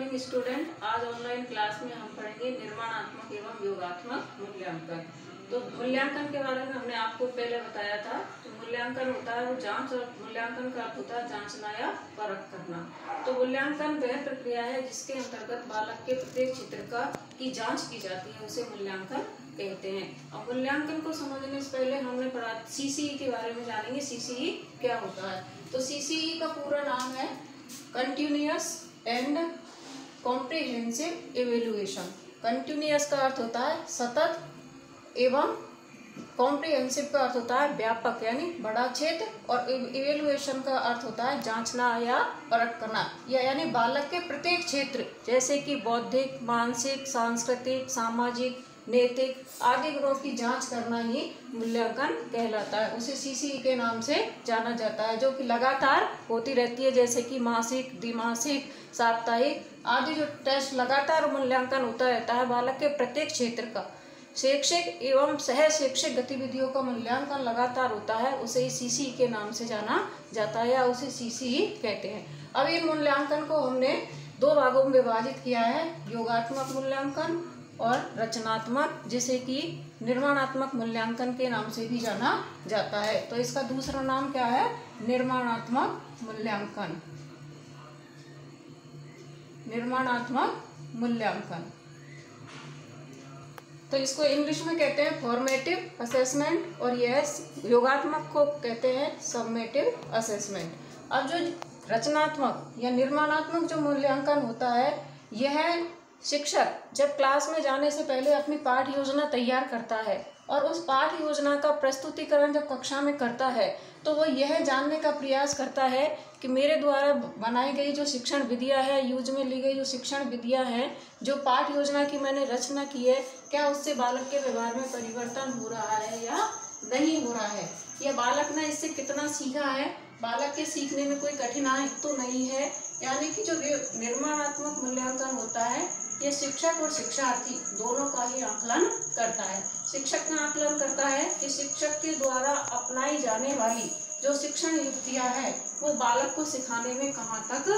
Morning student. आज online class में हम पढ़ेंगे निर्माणात्मक एवं योगात्मक मूल्यांकन। तो मूल्यांकन के बारे में हमने आपको पहले बताया था। तो मूल्यांकन होता है वो जांच, और मूल्यांकन का अर्थ होता है जांचना या परख करना। तो मूल्यांकन वह प्रक्रिया है जिसके अंतर्गत बालक के प्रत्येक क्षेत्र की जांच की जाती है, उसे मूल्यांकन कहते हैं। और मूल्यांकन को समझने से पहले हमने पढ़ा सीसीई के बारे में जानेंगे। सीसीई क्या होता है? तो सीसीई का पूरा नाम है continuous and comprehensive evaluation. Continuous का अर्थ होता है सतत एवं कॉम्प्रिहेंसिव का अर्थ होता है व्यापक यानी बड़ा क्षेत्र, और इवेल्युएशन का अर्थ होता है जांचना या परख करना, या यानी बालक के प्रत्येक क्षेत्र जैसे कि बौद्धिक, मानसिक, सांस्कृतिक, सामाजिक, नैतिक आदि गुणों की जांच करना ही मूल्यांकन कहलाता है। उसे सीसीई के नाम से जाना जाता है, जो कि लगातार होती रहती है, जैसे कि मासिक, द्विमासिक, साप्ताहिक आदि जो टेस्ट लगातार मूल्यांकन होता रहता है बालक के प्रत्येक क्षेत्र का। शैक्षिक एवं सह शैक्षिक गतिविधियों का मूल्यांकन लगातार होता है, उसे सीसीई के नाम से जाना जाता है या उसे सीसीई कहते हैं। अब इन मूल्यांकन को हमने दो भागों में विभाजित किया है, योगात्मक मूल्यांकन और रचनात्मक, जिसे कि निर्माणात्मक मूल्यांकन के नाम से भी जाना जाता है। तो इसका दूसरा नाम क्या है? निर्माणात्मक मूल्यांकन। निर्माणात्मक मूल्यांकन, तो इसको इंग्लिश में कहते हैं फॉर्मेटिव असेसमेंट, और यह योगात्मक को कहते हैं सबमेटिव असेसमेंट। अब जो रचनात्मक या निर्माणात्मक जो मूल्यांकन होता है, यह शिक्षक जब क्लास में जाने से पहले अपनी पाठ योजना तैयार करता है और उस पाठ योजना का प्रस्तुतिकरण जब कक्षा में करता है, तो वो यह जानने का प्रयास करता है कि मेरे द्वारा बनाई गई जो शिक्षण विधियाँ है, यूज में ली गई जो शिक्षण विधियाँ हैं, जो पाठ योजना की मैंने रचना की है, क्या उससे बालक के व्यवहार में परिवर्तन हो रहा है या नहीं हो रहा है, या बालक ने इससे कितना सीखा है, बालक के सीखने में कोई कठिनाई तो नहीं है। यानी कि जो निर्माणात्मक मूल्यांकन होता है, ये शिक्षक और शिक्षार्थी दोनों का ही आकलन करता है। शिक्षक का आकलन करता है कि शिक्षक के द्वारा अपनाई जाने वाली जो शिक्षण युक्तियाँ है वो बालक को सिखाने में कहाँ तक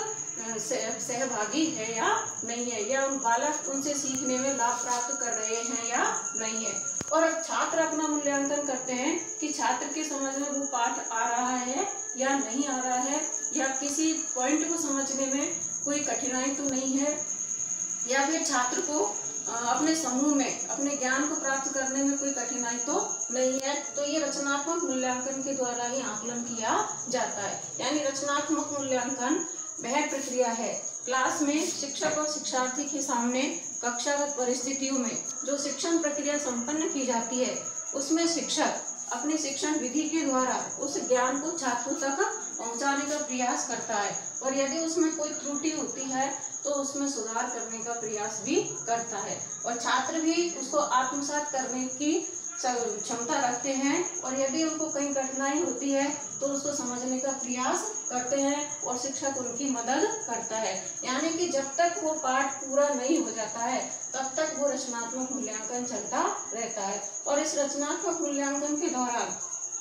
सहभागी है या नहीं है, या बालक उनसे सीखने में लाभ प्राप्त कर रहे हैं या नहीं है। और अब छात्र अपना मूल्यांकन करते हैं कि छात्र के समझ में वो पाठ आ रहा है या नहीं आ रहा है, या किसी पॉइंट को समझने में कोई कठिनाई तो नहीं है, या फिर छात्र को अपने समूह में अपने ज्ञान को प्राप्त करने में कोई कठिनाई तो नहीं है। तो ये रचनात्मक मूल्यांकन के द्वारा ही आकलन किया जाता है। यानी रचनात्मक मूल्यांकन वह प्रक्रिया है क्लास में शिक्षक और शिक्षार्थी के सामने कक्षागत परिस्थितियों में जो शिक्षण प्रक्रिया संपन्न की जाती है, उसमें शिक्षक अपनी शिक्षण विधि के द्वारा उस ज्ञान को छात्रों तक पहुंचाने का प्रयास करता है, और यदि उसमें कोई त्रुटि होती है तो उसमें सुधार करने का प्रयास भी करता है, और छात्र भी उसको आत्मसात करने की क्षमता रखते हैं, और यदि उनको कहीं कठिनाई होती है तो उसको समझने का प्रयास करते हैं और शिक्षक उनकी मदद करता है। यानी कि जब तक वो पाठ पूरा नहीं हो जाता है तब तक वो रचनात्मक मूल्यांकन चलता रहता है। और इस रचनात्मक मूल्यांकन के दौरान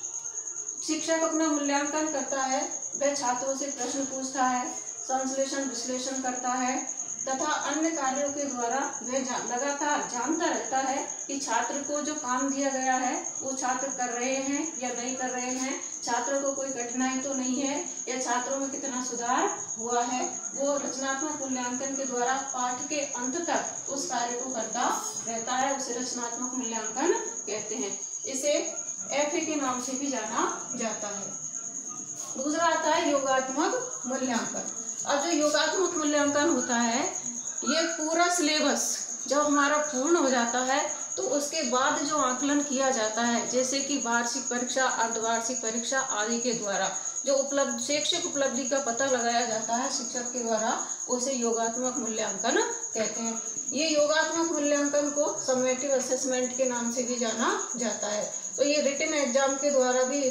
शिक्षक अपना मूल्यांकन करता है, वह छात्रों से प्रश्न पूछता है, संश्लेषण विश्लेषण करता है तथा अन्य कार्यों के द्वारा वह लगातार जानता रहता है कि छात्र को जो काम दिया गया है वो छात्र कर रहे हैं या नहीं कर रहे हैं, छात्रों को कोई कठिनाई तो नहीं है, या छात्रों में कितना सुधार हुआ है। वो रचनात्मक मूल्यांकन के द्वारा पाठ के अंत तक उस कार्य को करता रहता है, उसे रचनात्मक मूल्यांकन कहते हैं। इसे FA के नाम से भी जाना जाता है। दूसरा आता है योगात्मक मूल्यांकन। अब जो योगात्मक मूल्यांकन होता है, ये पूरा सिलेबस जब हमारा पूर्ण हो जाता है तो उसके बाद जो आकलन किया जाता है, जैसे कि वार्षिक परीक्षा, अर्धवार्षिक परीक्षा आदि के द्वारा जो शैक्षिक उपलब्धि का पता लगाया जाता है शिक्षक के द्वारा, उसे योगात्मक मूल्यांकन कहते हैं। ये योगात्मक मूल्यांकन को समेटिव असेसमेंट के नाम से भी जाना जाता है। तो ये रिटन एग्जाम के द्वारा भी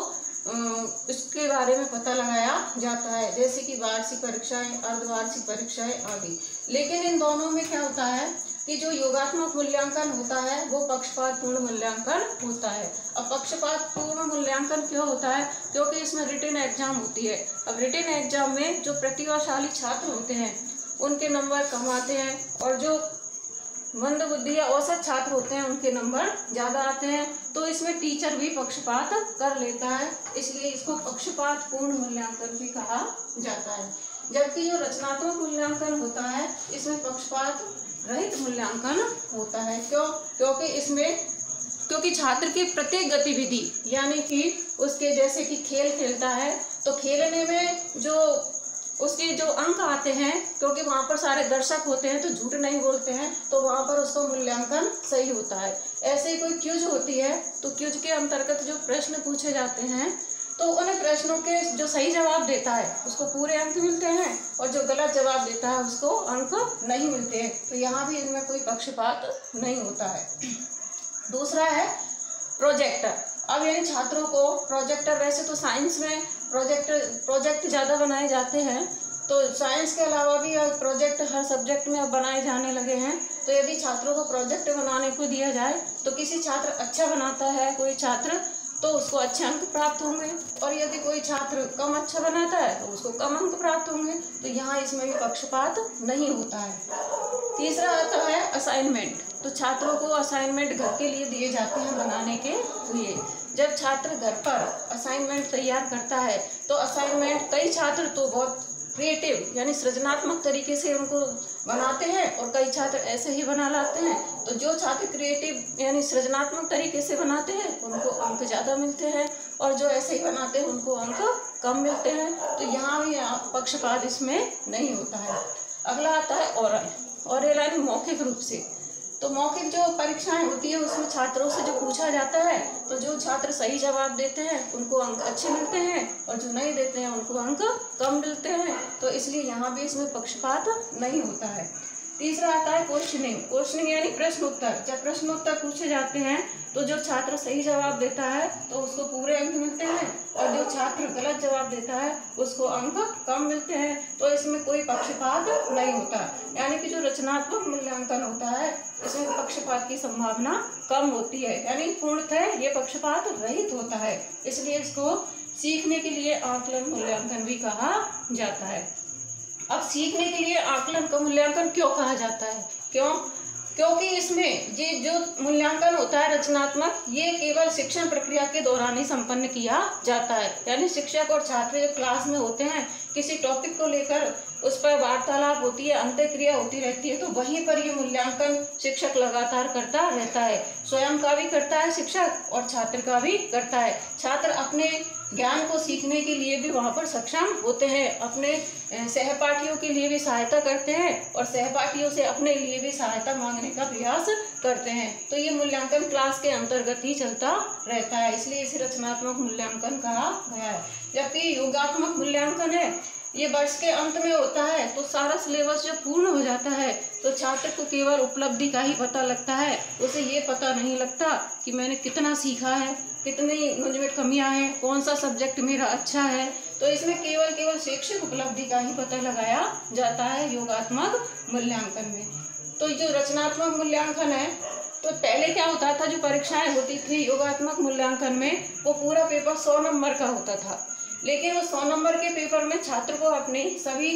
इसके बारे में पता लगाया जाता है, जैसे कि वार्षिक परीक्षाएं, अर्धवार्षिक परीक्षाएं आदि। लेकिन इन दोनों में क्या होता है कि जो योगात्मक मूल्यांकन होता है वो पक्षपात पूर्ण मूल्यांकन होता है। अब पक्षपात पूर्ण मूल्यांकन क्यों होता है? क्योंकि इसमें रिटन एग्जाम होती है। अब रिटन एग्जाम में जो प्रतिभाशाली छात्र होते हैं उनके नंबर कम आते हैं, और जो मंदबुद्धि या औसत छात्र होते हैं उनके नंबर ज़्यादा आते हैं। तो इसमें टीचर भी पक्षपात कर लेता है, इसलिए इसको पक्षपातपूर्ण मूल्यांकन भी कहा जाता है। जबकि जो रचनात्मक मूल्यांकन होता है इसमें पक्षपात रहित मूल्यांकन होता है। क्योंकि छात्र की प्रत्येक गतिविधि, यानी कि उसके जैसे कि खेल खेलता है तो खेलने में जो उसके जो अंक आते हैं, क्योंकि वहाँ पर सारे दर्शक होते हैं तो झूठ नहीं बोलते हैं, तो वहाँ पर उसका मूल्यांकन सही होता है। ऐसे ही कोई क्विज होती है तो क्विज के अंतर्गत जो प्रश्न पूछे जाते हैं तो उन प्रश्नों के जो सही जवाब देता है उसको पूरे अंक मिलते हैं, और जो गलत जवाब देता है उसको अंक नहीं मिलते हैं। तो यहाँ भी इनमें कोई पक्षपात नहीं होता है। दूसरा है प्रोजेक्टर। अब यानी छात्रों को प्रोजेक्टर, वैसे तो साइंस में प्रोजेक्ट ज़्यादा बनाए जाते हैं, तो साइंस के अलावा भी अब प्रोजेक्ट हर सब्जेक्ट में अब बनाए जाने लगे हैं। तो यदि छात्रों को प्रोजेक्ट बनाने को दिया जाए तो किसी छात्र अच्छा बनाता है कोई छात्र तो उसको अच्छे अंक प्राप्त होंगे, और यदि कोई छात्र कम अच्छा बनाता है तो उसको कम अंक प्राप्त होंगे। तो यहाँ इसमें भी पक्षपात नहीं होता है। तीसरा आता है असाइनमेंट। तो छात्रों को असाइनमेंट घर के लिए दिए जाते हैं बनाने के लिए। जब छात्र घर पर असाइनमेंट तैयार करता है तो असाइनमेंट कई छात्र तो बहुत क्रिएटिव यानी सृजनात्मक तरीके से उनको बनाते हैं, और कई छात्र ऐसे ही बना लाते हैं। तो जो छात्र क्रिएटिव यानी सृजनात्मक तरीके से बनाते हैं उनको अंक ज़्यादा मिलते हैं, और जो ऐसे ही बनाते हैं उनको अंक कम मिलते हैं। तो यहाँ भी पक्षपात इसमें नहीं होता है। अगला आता है ओरल यानी मौखिक रूप से। तो मौखिक जो परीक्षाएं होती है उसमें छात्रों से जो पूछा जाता है तो जो छात्र सही जवाब देते हैं उनको अंक अच्छे मिलते हैं, और जो नहीं देते हैं उनको अंक कम मिलते हैं। तो इसलिए यहाँ भी इसमें पक्षपात नहीं होता है। तीसरा आता है क्वेश्चनिंग यानी प्रश्न उत्तर। जब प्रश्न उत्तर पूछे जाते हैं तो जो छात्र सही जवाब देता है तो उसको पूरे अंक मिलते हैं, और जो छात्र गलत जवाब देता है उसको अंक कम मिलते हैं। तो इसमें कोई पक्षपात नहीं होता, यानी कि जो रचनात्मक मूल्यांकन होता है इसमें पक्षपात की संभावना कम होती है, यानी पूर्णतः ये पक्षपात रहित होता है। इसलिए इसको सीखने के लिए आकलन मूल्यांकन भी कहा जाता है। अब सीखने के लिए आकलन का मूल्यांकन क्यों कहा जाता है? क्योंकि इसमें ये जो मूल्यांकन होता है रचनात्मक, ये केवल शिक्षण प्रक्रिया के दौरान ही संपन्न किया जाता है। यानी शिक्षक और छात्र जब क्लास में होते हैं किसी टॉपिक को लेकर उस पर वार्तालाप होती है, अंतःक्रिया होती रहती है, तो वहीं पर ये मूल्यांकन शिक्षक लगातार करता रहता है। स्वयं का भी करता है शिक्षक और छात्र का भी करता है। छात्र अपने ज्ञान को सीखने के लिए भी वहाँ पर सक्षम होते हैं, अपने सहपाठियों के लिए भी सहायता करते हैं, और सहपाठियों से अपने लिए भी सहायता मांगने का प्रयास करते हैं। तो ये मूल्यांकन क्लास के अंतर्गत ही चलता रहता है, इसलिए इसे रचनात्मक मूल्यांकन कहा गया है। जबकि योगात्मक मूल्यांकन है ये वर्ष के अंत में होता है, तो सारा सिलेबस जब पूर्ण हो जाता है तो छात्र को केवल उपलब्धि का ही पता लगता है, उसे ये पता नहीं लगता कि मैंने कितना सीखा है, कितनी मुझमें कमियां हैं, कौन सा सब्जेक्ट मेरा अच्छा है। तो इसमें केवल शैक्षिक उपलब्धि का ही पता लगाया जाता है योगात्मक मूल्यांकन में। तो जो रचनात्मक मूल्यांकन है, तो पहले क्या होता था, जो परीक्षाएं होती थी योगात्मक मूल्यांकन में, वो पूरा पेपर 100 नंबर का होता था। लेकिन वो 100 नंबर के पेपर में छात्र को अपने सभी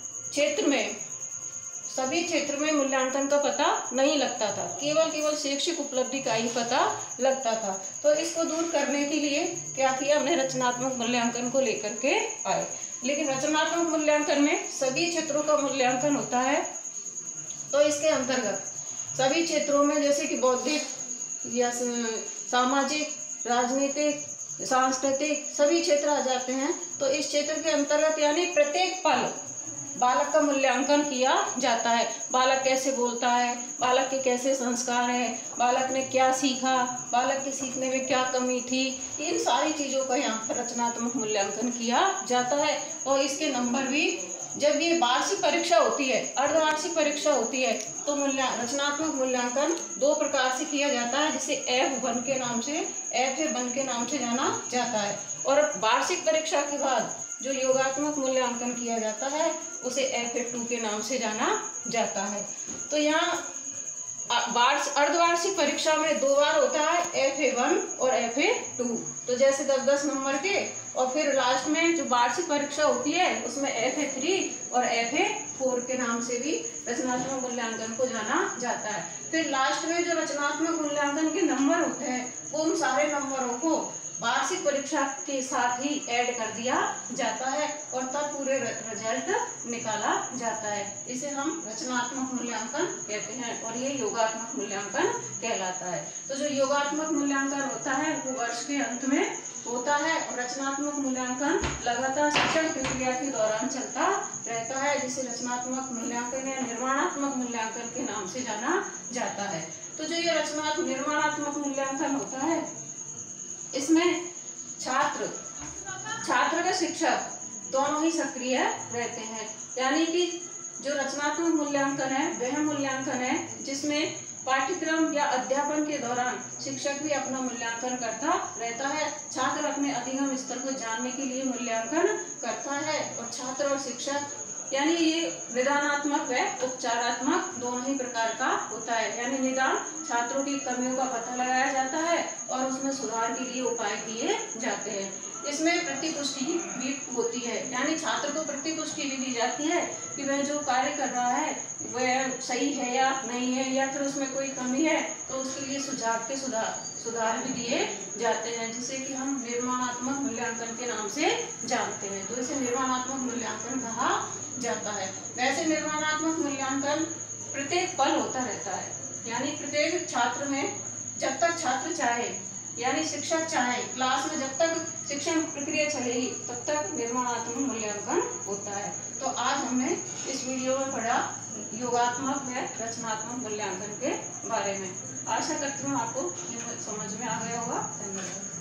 क्षेत्र में मूल्यांकन का पता नहीं लगता था, केवल शैक्षिक उपलब्धि का ही पता लगता था। तो इसको दूर करने के लिए क्या किया हमने, रचनात्मक मूल्यांकन को लेकर के आए। लेकिन रचनात्मक मूल्यांकन में सभी क्षेत्रों का मूल्यांकन होता है। तो इसके अंतर्गत सभी क्षेत्रों में जैसे कि बौद्धिक या सामाजिक, राजनीतिक, सांस्कृतिक सभी क्षेत्र आ जाते हैं। तो इस क्षेत्र के अंतर्गत यानी प्रत्येक पल बालक का मूल्यांकन किया जाता है। बालक कैसे बोलता है, बालक के कैसे संस्कार हैं, बालक ने क्या सीखा, बालक के सीखने में क्या कमी थी, इन सारी चीज़ों का यहाँ पर रचनात्मक मूल्यांकन किया जाता है। और इसके नंबर भी, जब ये वार्षिक परीक्षा होती है, अर्धवार्षिक परीक्षा होती है, तो रचनात्मक मूल्यांकन 2 प्रकार से किया जाता है, जिसे F1 के नाम से जाना जाता है। और वार्षिक परीक्षा के बाद जो योगात्मक मूल्यांकन किया जाता है उसे F2 के नाम से जाना जाता है। तो यहाँ अर्धवार्षिक परीक्षा में 2 बार होता है, FA1 और FA2। तो जैसे 10-10 नंबर के, और फिर लास्ट में जो वार्षिक परीक्षा होती है उसमें FA3 और FA4 के नाम से भी रचनात्मक मूल्यांकन को जाना जाता है। फिर लास्ट में जो रचनात्मक मूल्यांकन के नंबर होते हैं वो उन सारे नंबरों को वार्षिक परीक्षा के साथ ही ऐड कर दिया जाता है और तब पूरे रिजल्ट निकाला जाता है। इसे हम रचनात्मक मूल्यांकन कहते हैं और ये योगात्मक मूल्यांकन कहलाता है। तो जो योगात्मक मूल्यांकन होता है वो वर्ष के अंत में होता है और रचनात्मक मूल्यांकन लगातार शिक्षण प्रक्रिया के दौरान चलता रहता है, जिसे रचनात्मक मूल्यांकन या निर्माणात्मक मूल्यांकन के नाम से जाना जाता है। तो जो ये निर्माणात्मक मूल्यांकन होता है इसमें छात्र व शिक्षक दोनों ही सक्रिय रहते हैं। यानी कि जो रचनात्मक मूल्यांकन है वह मूल्यांकन है जिसमें पाठ्यक्रम या अध्यापन के दौरान शिक्षक भी अपना मूल्यांकन करता रहता है। छात्र अपने अधिगम स्तर को जानने के लिए मूल्यांकन करता है और छात्र और शिक्षक यानी ये निदानात्मक व उपचारात्मक दोनों ही प्रकार का होता है। यानी निदान छात्रों की कमियों का पता लगाया जाता है और उसमें सुधार के लिए उपाय किए जाते हैं। इसमें प्रतिपुष्टि भी होती है, यानी छात्र को प्रतिपुष्टि भी दी जाती है कि वह जो कार्य कर रहा है वह सही है या नहीं है, या फिर उसमें कोई कमी है तो उसके लिए सुधार भी दिए जाते हैं, जिसे कि हम निर्माणात्मक मूल्यांकन के नाम से जानते हैं। तो इसे निर्माणात्मक मूल्यांकन कहा जाता है। वैसे निर्माणात्मक मूल्यांकन प्रत्येक पल होता रहता है, यानी प्रत्येक छात्र में जब तक छात्र चाहे यानी शिक्षक चाहे क्लास में जब तक शिक्षण प्रक्रिया चलेगी तब तक निर्माणात्मक मूल्यांकन होता है। तो आज हमने इस वीडियो में पढ़ा योगात्मक व रचनात्मक मूल्यांकन के बारे में। आशा करती हूँ आपको ये समझ में आ गया होगा। धन्यवाद।